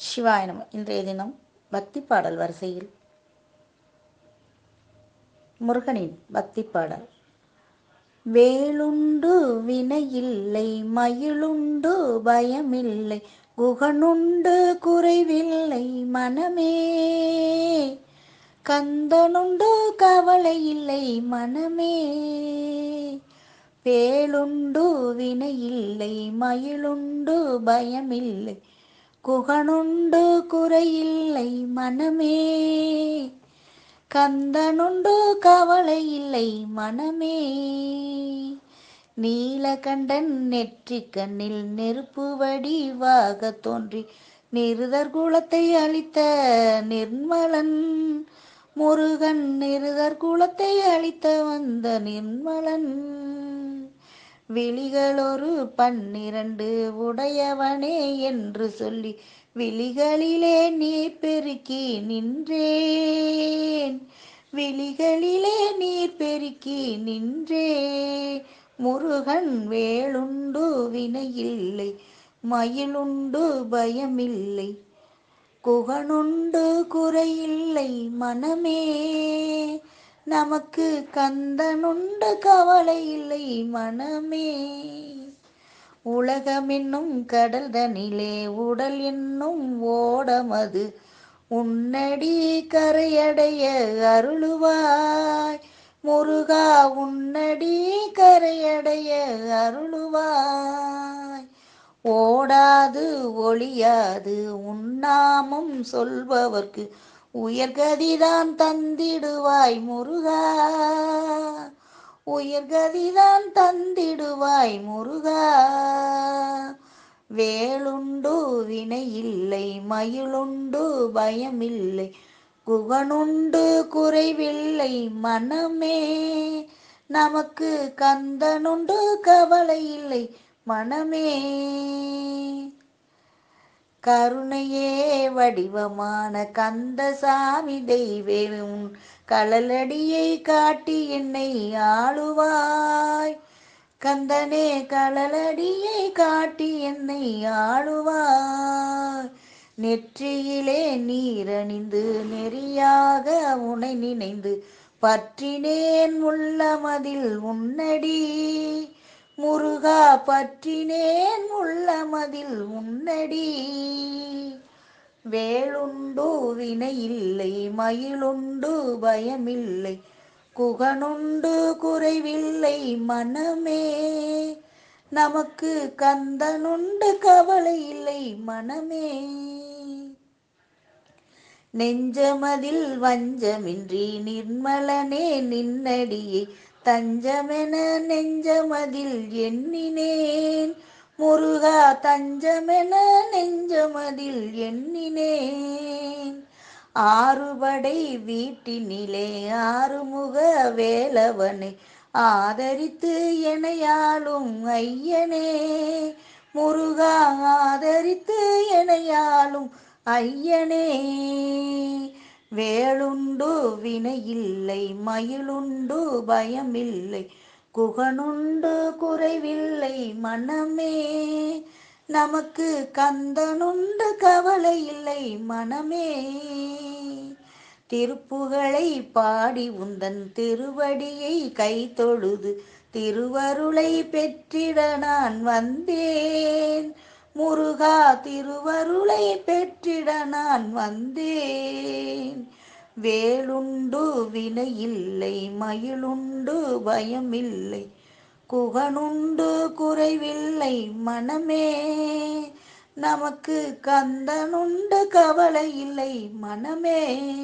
சிவாய நம. இன்றைய தினம் பக்தி பாடல் வரிசையில் முருகனின் பக்தி பாடல். வேலுண்டு வினையில்லை, மயிலுண்டு பயமில்லை, குகனுண்டு குறைவில்லை மனமே. கந்தனுண்டு கவலை இல்லை மனமே. வேலுண்டு வினையில்லை, மயிலுண்டு பயமில்லை, குகனுண்டு குறையில்லை மனமே. கந்தனுண்டு கவலை இல்லை மனமே. நீலகண்டன் நெற்றிக் கண்ணில் நெருப்பு வடிவாக தோன்றி நிருதர் குலத்தை அழித்த நிர்மலன் முருகன். நிருதர் குலத்தை அழித்த வந்த நிர்மலன். விழிகளொரு 12 உடையவனே என்று சொல்லி விழிகளிலே நீர் பெருக்கி நின்றேன். விழிகளிலே நீர் பெருக்கி நின்றே. முருகன் வேலுண்டு வினையில்லை, மயிலுண்டு பயமில்லை, குகனுண்டு குறையில்லை மனமே. நமக்கு கந்தனுண்டு கவலை இல்லை மனமே. உலகமென்னும் கடல் தனிலே உடல் என்னும் ஓடமது உன்னடி கரையடைய அருளுவாய் முருகா. உன்னடி கரையடைய அருளுவாய். ஓடாது ஒளியாது உன்னாமம் சொல்பவர்க்கு உயர்கதிதான் தந்திடுவாய் முருகா. உயர்கதிதான் தந்திடுவாய் முருகா. வேலுண்டு வினையில்லை, மயிலுண்டு பயமில்லை, குகனுண்டு குறைவில்லை மனமே. நமக்கு கந்தனுண்டு கவலை இல்லை மனமே. கருணையே வடிவமான கந்தசாமி தெய்வே, உன் கழலடியை காட்டி என்னை ஆளுவாய். கந்தனே கழலடியை காட்டி என்னை ஆளுவாய். நெற்றியிலே நீரணிந்து நெறியாக உனை நினைந்து பற்றினேன் உள்ளமதில் உன்னடி முருகா. பற்றினேன் உள்ளமதில் உன்னடி. வேலுண்டு வினையில்லை, மயிலுண்டு பயமில்லை, குகனுண்டு குறைவில்லை மனமே. நமக்கு கந்தனுண்டு கவலை இல்லை மனமே. நெஞ்சமதில் வஞ்சமின்றி நிர்மலனே நின்னடியை தஞ்சமென நெஞ்சமதில் எண்ணினேன் முருகா. தஞ்சமென நெஞ்சமதில் எண்ணினேன். ஆறுபடை வீட்டினிலே ஆறுமுக வேலவனை ஆதரித்து எனையாளும் ஐயனே முருகா. ஆதரித்து எனையாளும் ஐயனே. வேலுண்டு வினையில்லை, மயிலுண்டு பயமில்லை, குகனுண்டு குறைவில்லை மனமே. நமக்கு கந்தனுண்டு கவலை இல்லை மனமே. திருப்புகழை பாடி உந்தன் திருவடியை கை தொழுது திருவருளை பெற்றிட நான் வந்தேன் முருகா. திருவருளை பெற்றிட நான் வந்தேன். வேலுண்டு வினையில்லை, மயிலுண்டு பயமில்லை, குகனுண்டு குறைவில்லை மனமே. நமக்கு கந்தனுண்டு கவலை இல்லை மனமே.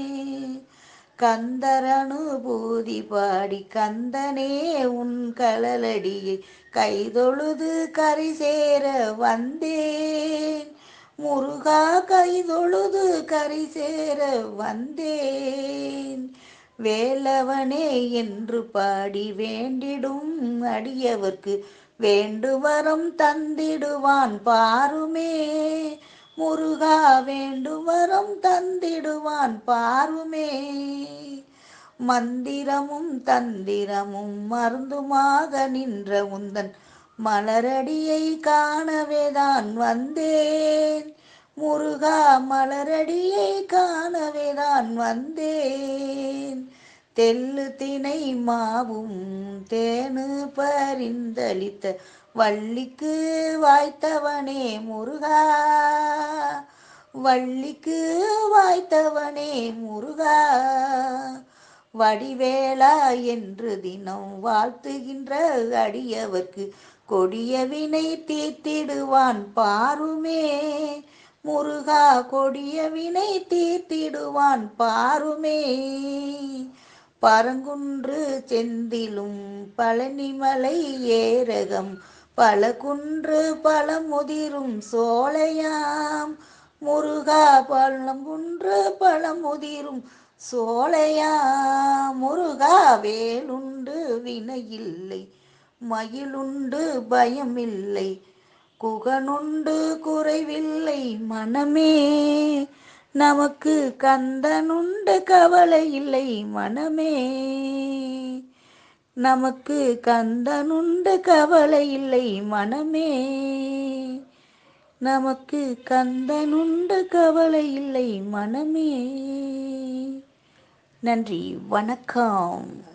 கந்தரனுபூதி பாடி கந்தனே உன் கழலடியை கைதொழுது கரை சேர வந்தேன் முருகா. கைதொழுது கரை சேர வந்தேன். வேலவனே என்று பாடி வேண்டிடும் அடியவர்க்கு வேண்டுவரம் தந்திடுவான் பாருமே முருகா. வேண்டுவரம் தந்திடுவான் பாருமே. மந்திரமும் தந்திரமும் மருந்துமாக நின்ற உந்தன் மலரடியை காணவேதான் வந்தேன் முருகா மலரடியை காணவேதான் வந்தேன். தெள்ளு தினை மாவும் தேனு பரிந்தளித்த வள்ளிக்கு வாய்த்தவனே முருகா, வள்ளிக்கு வாய்த்தவனே முருகா. வடிவேலா என்று தினம் வாழ்த்துகின்ற அடியவர்க்கு கொடிய வினை தீர்த்திடுவான் பாருமே முருகா, கொடிய வினை தீர்த்திடுவான் பாருமே. பரங்குன்று செந்திலும் பழனிமலை ஏரகம் பல குன்று பழமுதிரும் சோலையாம் முருகா, பழங்குன்று பழமுதிரும் சோலையாம் முருகா. வேலுண்டு வினையில்லை, மயிலுண்டு பயமில்லை, குகனுண்டு குறைவில்லை மனமே. நமக்கு கந்தனுண்டு கவலை இல்லை மனமே. நமக்கு கந்தனுண்டு கவலை இல்லை மனமே. நமக்கு கந்தனுண்டு கவலை இல்லை மனமே. நன்றி, வணக்கம்.